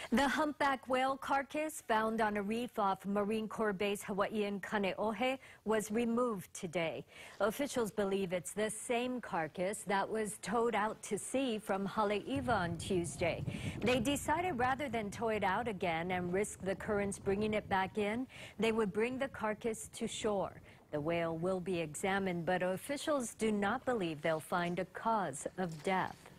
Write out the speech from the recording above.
The humpback whale carcass found on a reef off Marine Corps Base Hawaiian Kaneohe was removed today. Officials believe it's the same carcass that was towed out to sea from Haleiwa on Tuesday. They decided rather than tow it out again and risk the currents bringing it back in, they would bring the carcass to shore. The whale will be examined, but officials do not believe they'll find a cause of death.